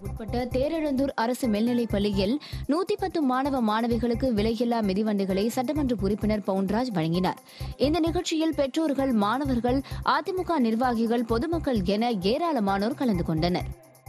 உட்பட்ட தேரெழுந்தூர் அரசு மேல்நிலைப் பள்ளியில் 110 மாணவ மாணவிகளுக்கு விலையில்லா மிதிவண்டிகளை சட்டமன்ற உறுப்பினர் பவுன்ராஜ் வழங்கினார். இந்த நிகழ்ச்சியில் பெற்றோர்கள், மாணவர்கள், அதிமுக நிர்வாகிகள், பொதுமக்கள் என ஏராளமானோர் கலந்து கொண்டனர்.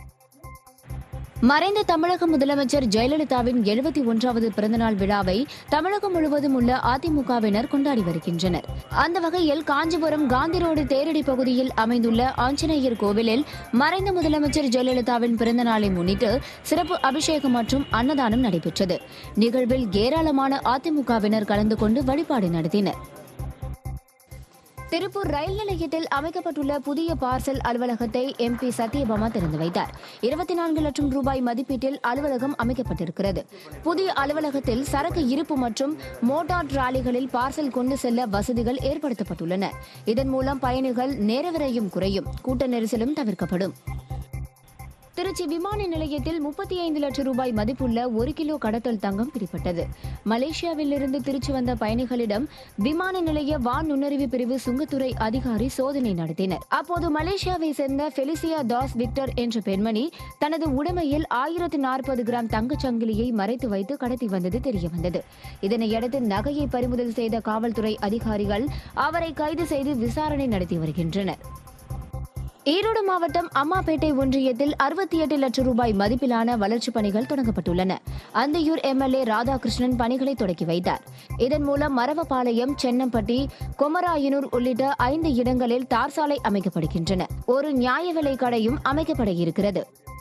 மறைந்த தமிழக முதலமைச்சர் ஜெயலலிதாவின் 71வது பிறந்தநாள் விழாவை தமிழகம் முழுவதும் உள்ள அதிமுகவினர் கொண்டாடி வருகின்றனர். அந்த வகையில் காஞ்சிபுரம் காந்தி ரோடு தேரடி பகுதியில் அமைந்துள்ள ஆஞ்சநேயர் கோவிலில் மறைந்த முதலமைச்சர் ஜெயலலிதாவின் பிறந்தநாளை முன்னிட்டு சிறப்பு அபிஷேகம் மற்றும் அன்னதானம் நடைபெற்றது. நிகழ்வில் ஏராளமான அதிமுகவினர் கலந்து கொண்டு வழிபாடு நடத்தினர். திருப்பூர் ரயில் நிலையத்தில் அமைக்கப்பட்டுள்ள புதிய பார்சல் அலுவலகத்தை MP சத்யபாமா திறந்து வைத்தார். 24 லட்சம் ரூபாய் மதிப்பீட்டில் அலுவலகம் அமைக்கப்பட்டிருக்கிறது. புதிய அலுவலகத்தில் சரக்கு இருப்பு மற்றும் மோட்டார் டிராலிகளில் பார்சல் கொண்டு செல்ல வசதிகள் ஏற்படுத்தப்பட்டுள்ளன. இதன் மூலம் பயணிகள் நேர விரயம் குறையும், கூட்ட நெரிசலும் தவிர்க்கப்படும். திருச்சி விமான நிலையத்தில் 35 லட்சம் ரூபாய் மதிப்புள்ள 1 கிலோ கடத்தல் தங்கம் பிடிபட்டது. மலேசியாவிலிருந்து திருச்சி வந்த பயணிகளிடம் விமான நிலைய வான் நுண்ணறிவு பிரிவு சுங்கத்துறை அதிகாரி சோதனை நடத்தினர். அப்போது மலேசியாவை சேர்ந்த பெலிசியா தாஸ் விக்டர் என்ற பெண்மணி தனது உடைமையில் 1040 கிராம் தங்கச்சங்கிலியை மறைத்து வைத்து கடத்தி வந்தது தெரியவந்தது. இதனையடுத்து நகையை பறிமுதல் செய்த காவல்துறை அதிகாரிகள் அவரை கைது செய்து விசாரணை நடத்தி வருகின்றனர். ஈரோடு மாவட்டம் அம்மாபேட்டை ஒன்றியத்தில் 68 லட்சம் ரூபாய் மதிப்பிலான வளர்ச்சிப் பணிகள் தொடங்கப்பட்டுள்ளன. அந்தியூர் MLA ராதாகிருஷ்ணன் பணிகளை தொடக்கி வைத்தார். இதன் மூலம் மரவபாளையம், சென்னம்பட்டி, கொமராயனூர் உள்ளிட்ட 5 இடங்களில் தார் சாலை அமைக்கப்படுகின்றன. ஒரு நியாய விலை கடையும் அமைக்கப்பட இருக்கிறது.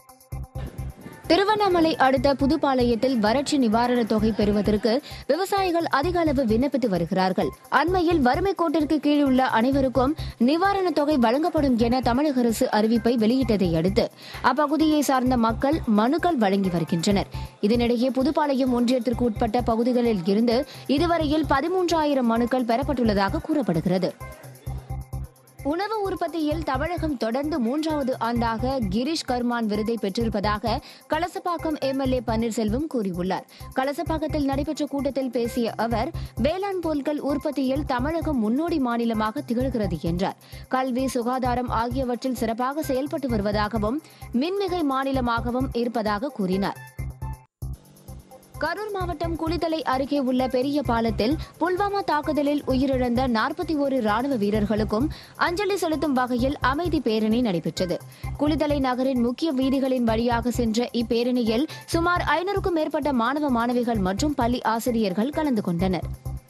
திருவண்ணாமலை அடுத்த புதுப்பாளையத்தில் வறட்சி நிவாரணத் தொகை பெறுவதற்கு விவசாயிகள் அதிக அளவு விண்ணப்பித்து வருகிறார்கள். அண்மையில் வறுமை கோட்டிற்கு கீழ் உள்ள அனைவருக்கும் நிவாரணத் தொகை வழங்கப்படும் என தமிழக அரசு அறிவிப்பை வெளியிட்டதை அடுத்து அப்பகுதியை சார்ந்த மக்கள் மனுக்கள் வழங்கி வருகின்றனர். இதனிடையே புதுப்பாளையம் ஒன்றியத்திற்கு உட்பட்ட பகுதிகளில் இருந்து இதுவரையில் 13,000 மனுக்கள் பெறப்பட்டுள்ளதாக கூறப்படுகிறது. உணவு உற்பத்தியில் தமிழகம் தொடர்ந்து 3வது ஆண்டாக கிரீஷ் கர்மான் விருதை பெற்றிருப்பதாக கலசப்பாக்கம் MLA பன்னீர்செல்வம் கூறியுள்ளார். கலசப்பாக்கத்தில் நடைபெற்ற கூட்டத்தில் பேசிய அவர், வேளாண் பொருட்கள் உற்பத்தியில் தமிழகம் முன்னோடி மாநிலமாக திகழ்கிறது என்றார். கல்வி, சுகாதாரம் ஆகியவற்றில் சிறப்பாக செயல்பட்டு வருவதாகவும் மின்மிகை மாநிலமாகவும் இருப்பதாக கூறினார். கரூர் மாவட்டம் குளித்தலை அருகே உள்ள பெரிய பாலத்தில் புல்வாமா தாக்குதலில் உயிரிழந்த 41 ராணுவ வீரர்களுக்கும் அஞ்சலி செலுத்தும் வகையில் அமைதி பேரணி நடைபெற்றது. குளித்தலை நகரின் முக்கிய வீதிகளின் வழியாக சென்ற இப்பேரணியில் சுமார் 500க்கும் மேற்பட்ட மாணவ மாணவிகள் மற்றும் பள்ளி ஆசிரியர்கள் கலந்து கொண்டனர்.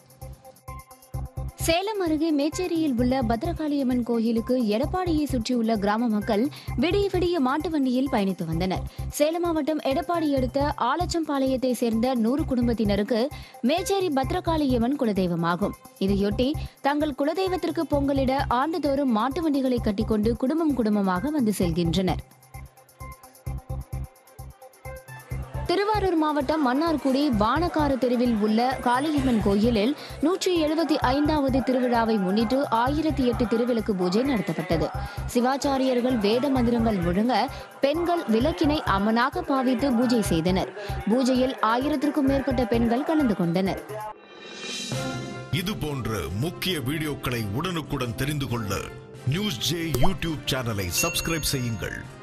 சேலம் அருகே மேச்சேரியில் உள்ள பத்ரகாளியம்மன் கோயிலுக்கு எடப்பாடியை சுற்றியுள்ள கிராம மக்கள் விடிய விடிய மாட்டு வண்டியில் பயணித்து வந்தனர். சேலம் மாவட்டம் எடப்பாடி அடுத்த ஆலச்சம்பாளையத்தை சேர்ந்த 100 குடும்பத்தினருக்கு மேச்சேரி பத்ரகாளியம்மன் குலதெய்வமாகும். இதையொட்டி தங்கள் குலதெய்வத்திற்கு பொங்கலிட ஆண்டுதோறும் மாட்டு வண்டிகளை கட்டிக்கொண்டு குடும்பமாக வந்து செல்கின்றனர். திருவாரூர் மாவட்டம் மன்னார்குடி வானக்கார தெருவில் உள்ள காளியம்மன் கோயிலில் 175வது திருவிழாவை முன்னிட்டு 1008 திருவிளக்கு பூஜை நடத்தப்பட்டது. சிவாச்சாரியர்கள் வேத மந்திரங்கள் முழங்க பெண்கள் விளக்கினை அம்மனாக பாவித்து பூஜை செய்தனர். பூஜையில் 1000க்கும் மேற்பட்ட பெண்கள் கலந்து கொண்டனர். இது போன்ற முக்கிய வீடியோக்களை உடனுக்குடன் தெரிந்து கொள்ள NewsJ YouTube சேனலை சப்ஸ்கிரைப் செய்யுங்கள்.